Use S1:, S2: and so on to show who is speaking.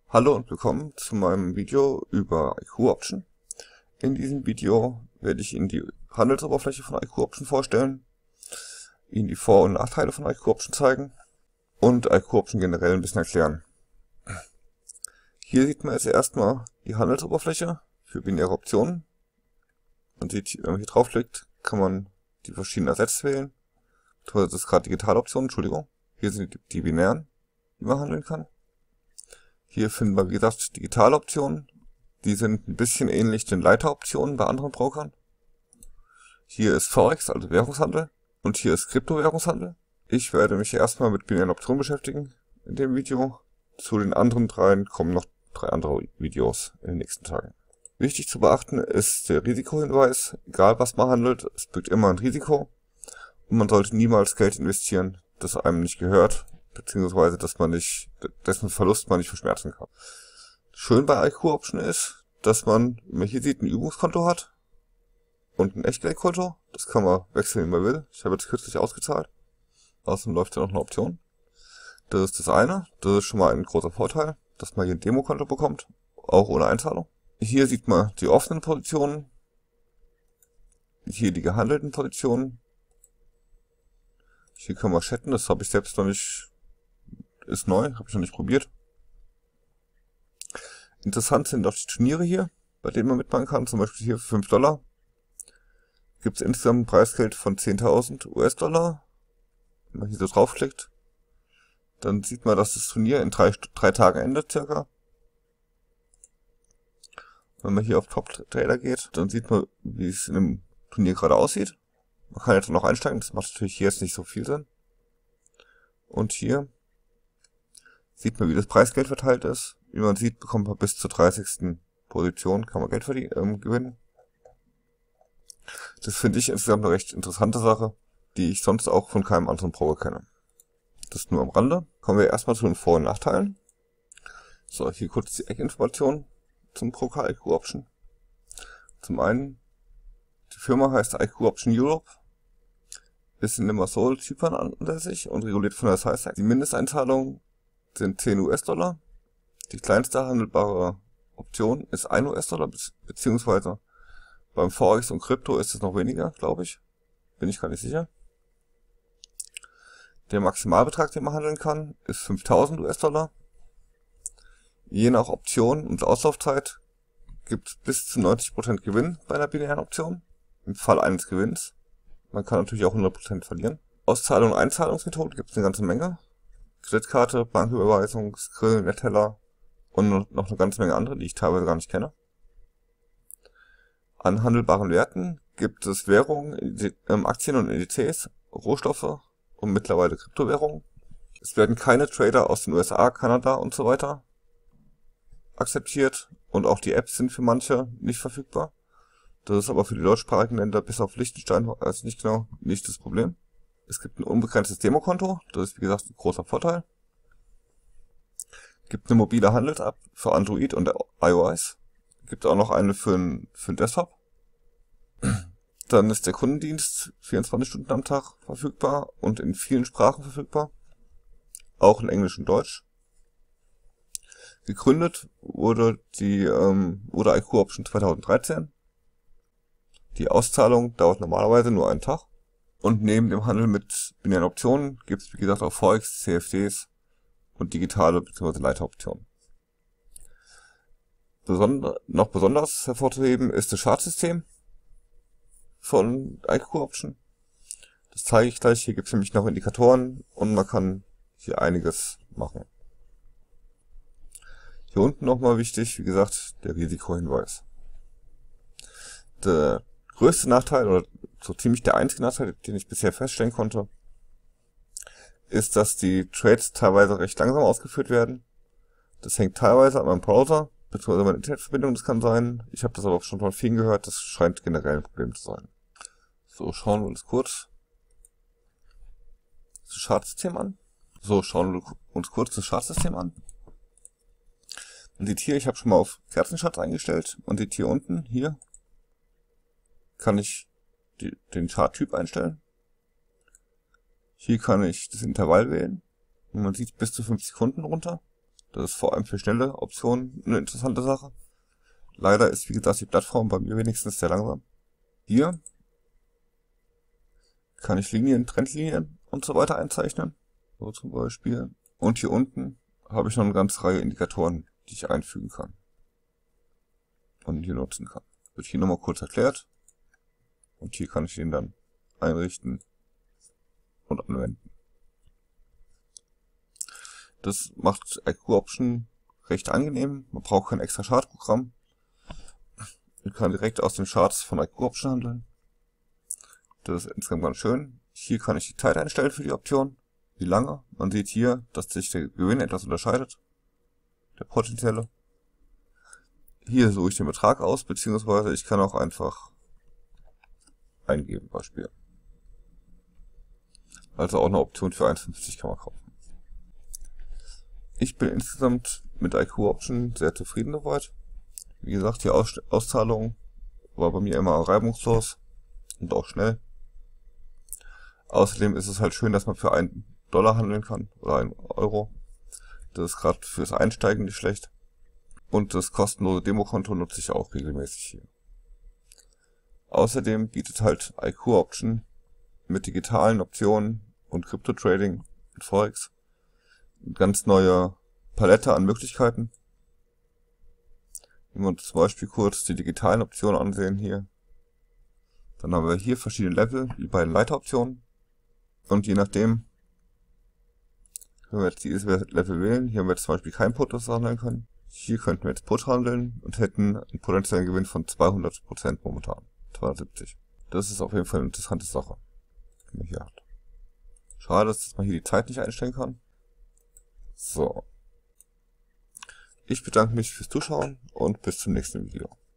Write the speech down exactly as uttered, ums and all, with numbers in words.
S1: Hallo und willkommen zu meinem Video über I Q Option. In diesem Video werde ich Ihnen die Handelsoberfläche von I Q Option vorstellen, Ihnen die Vor- und Nachteile von I Q Option zeigen und I Q Option generell ein bisschen erklären. Hier sieht man jetzt erstmal die Handelsoberfläche für binäre Optionen. Man sieht, wenn man hier draufklickt, kann man die verschiedenen Assets wählen. Das ist gerade digitale Optionen, Entschuldigung. Hier sind die, die binären, die man handeln kann. Hier finden wir, wie gesagt, digitale Optionen. Die sind ein bisschen ähnlich den Leiteroptionen bei anderen Brokern. Hier ist Forex, also Währungshandel. Und hier ist Kryptowährungshandel. Ich werde mich erstmal mit binären Optionen beschäftigen in dem Video. Zu den anderen dreien kommen noch drei andere Videos in den nächsten Tagen. Wichtig zu beachten ist der Risikohinweis. Egal was man handelt, es birgt immer ein Risiko. Und man sollte niemals Geld investieren, das einem nicht gehört, beziehungsweise dass man nicht, dessen Verlust man nicht verschmerzen kann. Schön bei I Q Option ist, dass man, wie man hier sieht, ein Übungskonto hat und ein Echtgeldkonto. Das kann man wechseln, wie man will. Ich habe jetzt kürzlich ausgezahlt. Außerdem läuft ja noch eine Option. Das ist das eine. Das ist schon mal ein großer Vorteil, dass man hier ein Demokonto bekommt, auch ohne Einzahlung. Hier sieht man die offenen Positionen. Hier die gehandelten Positionen. Hier kann man chatten, das habe ich selbst noch nicht, ist neu, habe ich noch nicht probiert. Interessant sind auch die Turniere hier, bei denen man mitmachen kann, zum Beispiel hier für fünf Dollar. Gibt es insgesamt ein Preisgeld von zehntausend U S Dollar. Wenn man hier so draufklickt, dann sieht man, dass das Turnier in drei, drei Tagen endet circa. Wenn man hier auf Top Trader geht, dann sieht man, wie es in dem Turnier gerade aussieht. Man kann jetzt noch einsteigen, das macht natürlich hier jetzt nicht so viel Sinn. Und hier sieht man, wie das Preisgeld verteilt ist. Wie man sieht, bekommt man bis zur dreißigsten Position, kann man Geld verdienen, ähm, gewinnen. Das finde ich insgesamt eine recht interessante Sache, die ich sonst auch von keinem anderen Broker kenne. Das nur am Rande. Kommen wir erstmal zu den Vor- und Nachteilen. So, hier kurz die Eckinformation zum Broker I Q Option. Zum einen, die Firma heißt I Q Option Europe. Ist in Limassol, Zypern ansässig und reguliert von der S I S A C. Die Mindesteinzahlungen sind zehn U S Dollar. Die kleinste handelbare Option ist ein U S Dollar, beziehungsweise beim Forex und Krypto ist es noch weniger, glaube ich. Bin ich gar nicht sicher. Der Maximalbetrag, den man handeln kann, ist fünftausend U S Dollar. Je nach Option und Auslaufzeit gibt es bis zu neunzig Prozent Gewinn bei einer binären Option. Im Fall eines Gewinns. Man kann natürlich auch hundert Prozent verlieren. Auszahlung und Einzahlungsmethoden gibt es eine ganze Menge. Kreditkarte, Banküberweisung, Skrill, Neteller und noch eine ganze Menge andere, die ich teilweise gar nicht kenne. An handelbaren Werten gibt es Währungen, Aktien und Indizes, Rohstoffe und mittlerweile Kryptowährungen. Es werden keine Trader aus den U S A, Kanada und so weiter akzeptiert und auch die Apps sind für manche nicht verfügbar. Das ist aber für die deutschsprachigen Länder bis auf Liechtenstein, also nicht genau, nicht das Problem. Es gibt ein unbegrenztes Demokonto, das ist wie gesagt ein großer Vorteil. Es gibt eine mobile Handels-App für Android und iOS. Gibt auch noch eine für den für den Desktop. Dann ist der Kundendienst vierundzwanzig Stunden am Tag verfügbar und in vielen Sprachen verfügbar. Auch in Englisch und Deutsch. Gegründet wurde die ähm, wurde I Q Option zweitausenddreizehn. Die Auszahlung dauert normalerweise nur einen Tag. Und neben dem Handel mit binären Optionen gibt es wie gesagt auch Forex, C F Ds und digitale bzw. Leiteroptionen. Besonder, noch besonders hervorzuheben ist das Chartsystem von I Q Option. Das zeige ich gleich. Hier gibt es nämlich noch Indikatoren und man kann hier einiges machen. Hier unten nochmal wichtig, wie gesagt, der Risikohinweis. Der größte Nachteil, oder so ziemlich der einzige Nachteil, den ich bisher feststellen konnte, ist, dass die Trades teilweise recht langsam ausgeführt werden. Das hängt teilweise an meinem Browser, beziehungsweise meiner Internetverbindung, das kann sein. Ich habe das aber auch schon von vielen gehört, das scheint generell ein Problem zu sein. So, schauen wir uns kurz das Chartsystem an. So, schauen wir uns kurz das Chartsystem an. Man sieht hier, ich habe schon mal auf Kerzencharts eingestellt. Man sieht hier unten, hier, kann ich die, den Charttyp einstellen. Hier kann ich das Intervall wählen. Und man sieht bis zu fünf Sekunden runter. Das ist vor allem für schnelle Optionen eine interessante Sache. Leider ist, wie gesagt, die Plattform bei mir wenigstens sehr langsam. Hier kann ich Linien, Trendlinien und so weiter einzeichnen. So zum Beispiel. Und hier unten habe ich noch eine ganze Reihe Indikatoren, die ich einfügen kann. Und hier nutzen kann. Wird hier nochmal kurz erklärt. Und hier kann ich den dann einrichten und anwenden. Das macht I Q Option recht angenehm. Man braucht kein extra Chartprogramm. Man kann direkt aus den Charts von I Q Option handeln. Das ist insgesamt ganz schön. Hier kann ich die Zeit einstellen für die Option. Wie lange? Man sieht hier, dass sich der Gewinn etwas unterscheidet. Der potenzielle. Hier suche ich den Betrag aus, beziehungsweise ich kann auch einfach eingeben, Beispiel. Also auch eine Option für eins Komma fünfzig kann man kaufen. Ich bin insgesamt mit I Q Option sehr zufrieden soweit. Wie gesagt, die Aus Auszahlung war bei mir immer reibungslos und auch schnell. Außerdem ist es halt schön, dass man für einen Dollar handeln kann oder einen Euro. Das ist gerade fürs Einsteigen nicht schlecht. Und das kostenlose Demokonto nutze ich auch regelmäßig hier. Außerdem bietet halt I Q Option mit digitalen Optionen und Crypto-Trading und Forex eine ganz neue Palette an Möglichkeiten. Wenn wir uns zum Beispiel kurz die digitalen Optionen ansehen hier, dann haben wir hier verschiedene Level, wie bei den Leiteroptionen. Und je nachdem, wenn wir jetzt dieses Level wählen, hier haben wir jetzt zum Beispiel kein Put, das wir handeln können. Hier könnten wir jetzt Put handeln und hätten einen potenziellen Gewinn von zweihundert Prozent momentan. zweihundertsiebzig. Das ist auf jeden Fall eine interessante Sache, die man hier hat. Schade, dass man hier die Zeit nicht einstellen kann. So. Ich bedanke mich fürs Zuschauen und bis zum nächsten Video.